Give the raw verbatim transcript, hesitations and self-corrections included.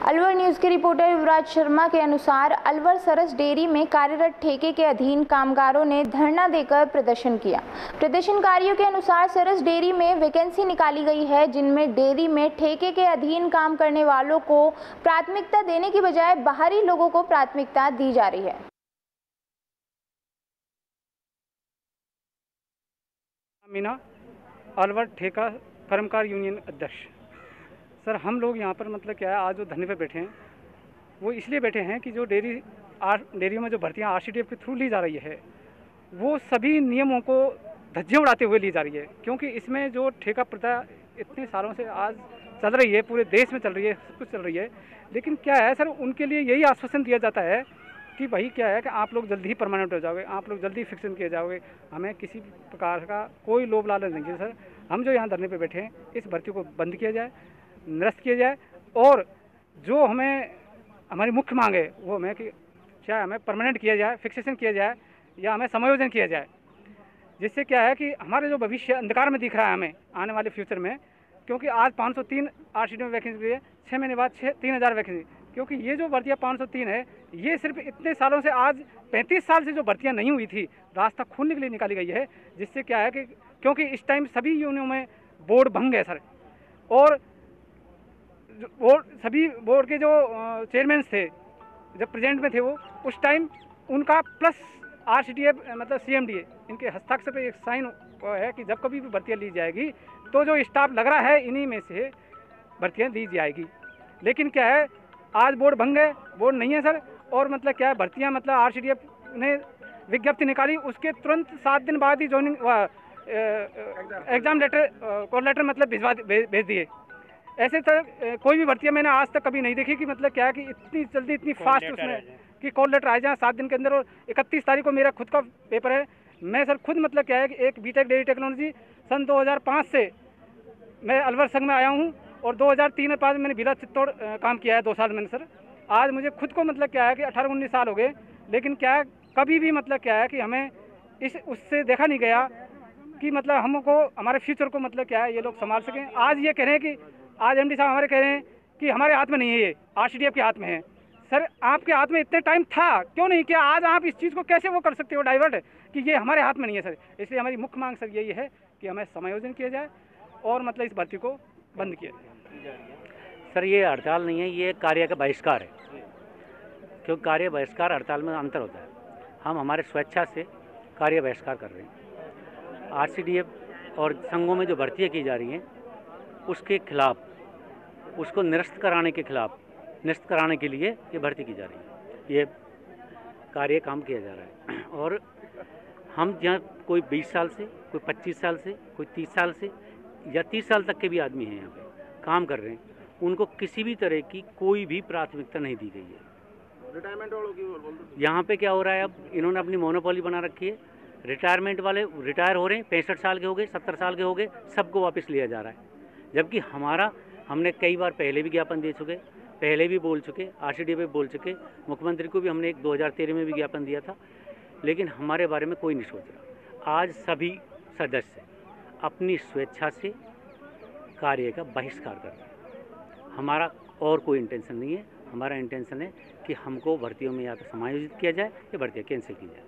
Alwar news के reporter Yuvraj Sharma के अनुसार अलवर सरस डेयरी में कार्यरत ठेके के अधीन कामगारों ने धरना देकर प्रदर्शन किया। प्रदर्शनकारियों के अनुसार सरस डेयरी में वैकेंसी निकाली गई है, जिनमें डेयरी में ठेके के अधीन काम करने वालों को प्राथमिकता देने की बजाय बाहरी लोगों को प्राथमिकता दी जा रही है। मीना अलवर ठेका कर्मकार यूनियन अध्यक्ष। सर, हम लोग यहाँ पर मतलब क्या है, आज जो धरने पे बैठे हैं वो इसलिए बैठे हैं कि जो डेयरी आर डेयरियों में जो भर्तियाँ आर सी डी एफ के थ्रू ली जा रही है वो सभी नियमों को धज्जियाँ उड़ाते हुए ली जा रही है, क्योंकि इसमें जो ठेका प्रथा इतने सालों से आज चल रही है, पूरे देश में चल रही है, सब कुछ चल रही है। लेकिन क्या है सर, उनके लिए यही आश्वासन दिया जाता है कि भाई क्या है कि आप लोग जल्दी ही परमानेंट हो जाओगे, आप लोग जल्दी फिक्सन किए जाओगे, हमें किसी प्रकार का कोई लोभ लालच नहीं है। सर, हम जो यहाँ धरने पे बैठे हैं इस भर्ती को बंद किया जाए, निरस्त किया जाए, और जो हमें हमारी मुख्य मांग है वो हमें कि चाहे हमें परमानेंट किया जाए, फिक्सेशन किया जाए या हमें समायोजन किया जाए, जिससे क्या है कि हमारे जो भविष्य अंधकार में दिख रहा है हमें आने वाले फ्यूचर में, क्योंकि आज पाँच सौ तीन आर सी डी में वैकेंसी है, छः महीने बाद छः तीन हज़ार वैकेंसी, क्योंकि ये जो भर्तियाँ पाँच सौ तीन है ये सिर्फ इतने सालों से, आज पैंतीस साल से जो भर्तियाँ नहीं हुई थी, रास्ता खोलने के लिए निकाली गई है। जिससे क्या है कि क्योंकि इस टाइम सभी यूनियनों में बोर्ड भंग है सर, और बोर्ड सभी बोर्ड के जो चेयरमैन थे जब प्रेजेंट में थे वो उस टाइम उनका plus R C D F मतलब सी एम डी ए इनके हस्ताक्षर पे एक साइन है कि जब कभी भी भर्तियाँ ली जाएगी तो जो स्टाफ लग रहा है इन्हीं में से भर्तियाँ दी जाएगी। लेकिन क्या है, आज बोर्ड भंग है, बोर्ड नहीं है सर, और मतलब क्या है भर्तियाँ मतलब आर सी डी एफ ने विज्ञप्ति निकाली, उसके तुरंत सात दिन बाद ही joining exam letter call letter मतलब भिजवा भेज दिए। ऐसे तरह कोई भी भर्तियाँ मैंने आज तक कभी नहीं देखी कि मतलब क्या है कि इतनी जल्दी इतनी फास्ट उसमें कि कॉल लेटर आ जाए सात दिन के अंदर। और इकतीस तारीख को मेरा खुद का पेपर है। मैं सर खुद मतलब क्या है कि एक बीटेक डेयरी टेक्नोलॉजी सन दो हज़ार पाँच से मैं अलवर संघ में आया हूँ, और दो हज़ार तीन में पाँच मैंने बिला चित्तौड़ काम किया है, दो साल मैंने सर। आज मुझे खुद को मतलब क्या है कि अठारह उन्नीस साल हो गए, लेकिन क्या है कभी भी मतलब क्या है कि हमें इस उससे देखा नहीं गया कि मतलब हमको हमारे फ्यूचर को मतलब क्या है ये लोग संभाल सकें। आज ये कह रहे हैं कि आज एम डी साहब हमारे कह रहे हैं कि हमारे हाथ में नहीं है, ये आर सी डी एफ के हाथ में है। सर, आपके हाथ में इतने टाइम था, क्यों नहीं किया? आज आप इस चीज़ को कैसे वो कर सकते हो डाइवर्ट कि ये हमारे हाथ में नहीं है सर। इसलिए हमारी मुख्य मांग सर यही है कि हमें समायोजन किया जाए और मतलब इस भर्ती को बंद किया जाए। सर, ये हड़ताल नहीं है, ये कार्य का बहिष्कार है, क्योंकि कार्य बहिष्कार हड़ताल में अंतर होता है। हम हमारे स्वेच्छा से कार्य बहिष्कार कर रहे हैं। आर सी डी एफ और संघों में जो भर्तियाँ की जा रही हैं उसके खिलाफ, उसको निरस्त कराने के खिलाफ, निरस्त कराने के लिए ये भर्ती की जा रही है, ये कार्य काम किया जा रहा है। और हम जहाँ कोई बीस साल से, कोई पच्चीस साल से, कोई तीस साल से या तीस साल तक के भी आदमी हैं यहाँ पे काम कर रहे हैं, उनको किसी भी तरह की कोई भी प्राथमिकता नहीं दी गई है। रिटायरमेंट वालों की यहाँ पे क्या हो रहा है, अब इन्होंने अपनी मोनोपोली बना रखी है। रिटायरमेंट वाले रिटायर हो रहे हैं, पैंसठ साल के हो गए, सत्तर साल के हो गए, सबको वापस लिया जा रहा है। जबकि हमारा, हमने कई बार पहले भी ज्ञापन दे चुके, पहले भी बोल चुके, आर सी डी एफ पे बोल चुके, मुख्यमंत्री को भी हमने एक दो हज़ार तेरह में भी ज्ञापन दिया था, लेकिन हमारे बारे में कोई नहीं सोच रहा। आज सभी सदस्य अपनी स्वेच्छा से कार्य का बहिष्कार कर रहे हैं। हमारा और कोई इंटेंशन नहीं है। हमारा इंटेंशन है कि हमको भर्तियों में या तो समायोजित किया जाए या भर्तियाँ कैंसिल की जाए।